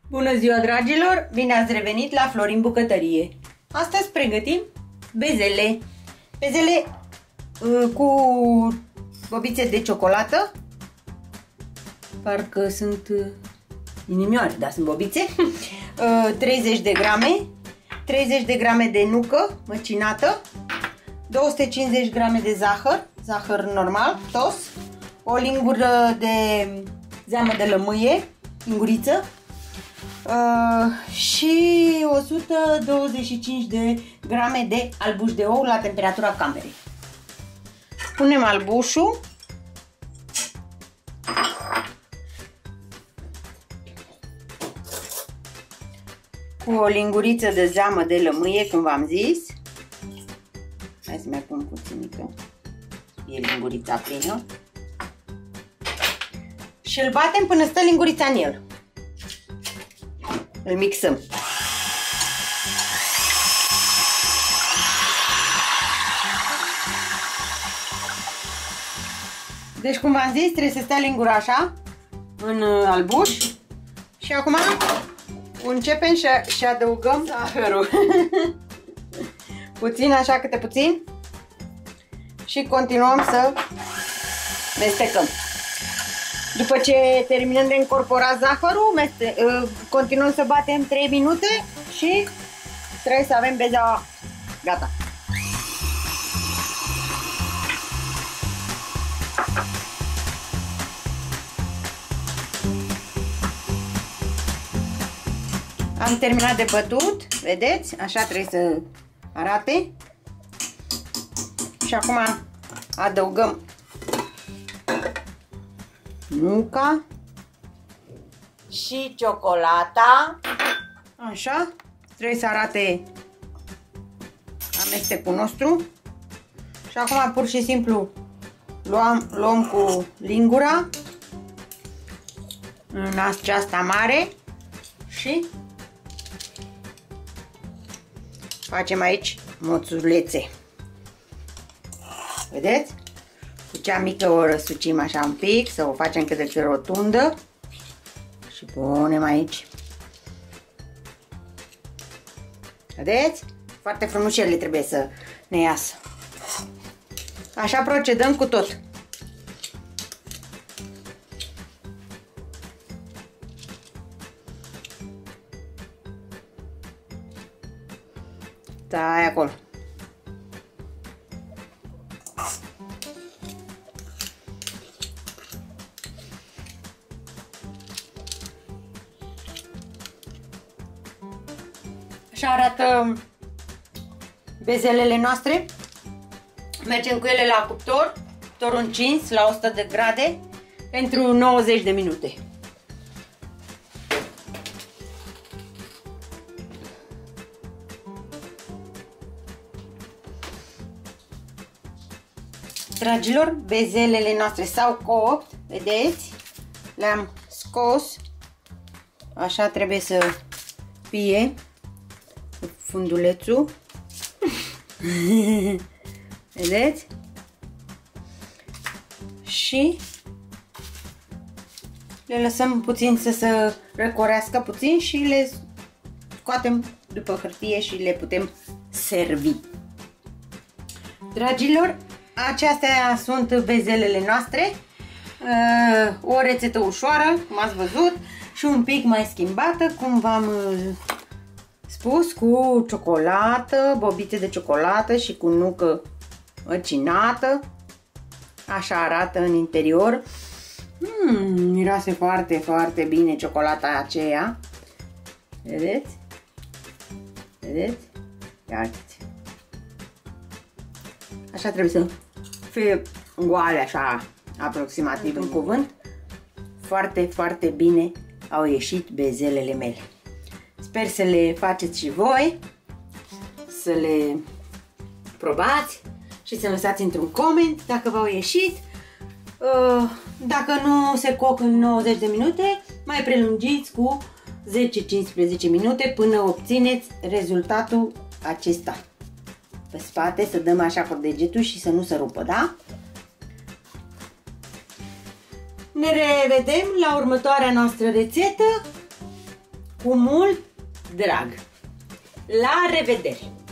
Bună ziua, dragilor! Bine ați revenit la Florin Bucătărie. Astăzi pregătim bezele. Bezele cu bobițe de ciocolată. Parcă sunt inimioare, dar sunt bobițe. 30 de grame. 30 de grame de nucă măcinată. 250 grame de zahăr normal, tos. O lingură de zeamă de lămâie, linguriță. Și 125 de grame de albuș de ou la temperatura camerei. Punem albușul. Cu o linguriță de zeamă de lămâie, cum v-am zis. Hai să mai pun puținică. E lingurița plină. Și îl batem până stă lingurița în el. Îl mixăm. Deci, cum v-am zis, trebuie să stea lingura așa în albuș. Și acum începem și adăugăm zahărul. Puțin, așa, câte puțin. Și continuăm să mestecăm. După ce terminăm de încorporat zahărul, continuăm să batem 3 minute și trebuie să avem beza gata. Am terminat de bătut, vedeți? Așa trebuie să arate. Și acum adăugăm nuca și ciocolata. Așa, trebuie să arate amestecul nostru. Și acum pur și simplu luăm cu lingura în aceasta mare și facem aici moțulețe. Vedeți? Cu cea mică o răsucim așa un pic, să o facem cât de cât rotundă. Și punem aici. Vedeți? Foarte frumușele trebuie să ne iasă. Așa procedăm cu tot. Stai acolo. Așa arată bezelele noastre. Mergem cu ele la cuptorul încins la 100 de grade pentru 90 de minute. Dragilor, bezelele noastre s-au copt, vedeți? Le-am scos. Așa trebuie să fie fundulețul. Vedeți? Și le lăsăm puțin să se răcorească puțin și le scoatem după hârtie și le putem servi. Dragilor, acestea sunt bezelele noastre. O rețetă ușoară, cum ați văzut, și un pic mai schimbată, cum v-am spus, cu ciocolată, bobițe de ciocolată și cu nucă măcinată. Așa arată în interior. Miroase foarte, foarte bine ciocolata aceea. Vedeți? Vedeți? Ia uitați. Așa trebuie să fie goale, așa, aproximativ în cuvânt. Foarte, foarte bine au ieșit bezelele mele. Sper să le faceți și voi, să le probați și să lăsați într-un coment dacă v-au ieșit. Dacă nu se coc în 90 de minute, mai prelungiți cu 10-15 minute până obțineți rezultatul acesta. Pe spate să dăm așa cu degetul și să nu se rupă, da? Ne revedem la următoarea noastră rețetă cu mult drag. La revedere!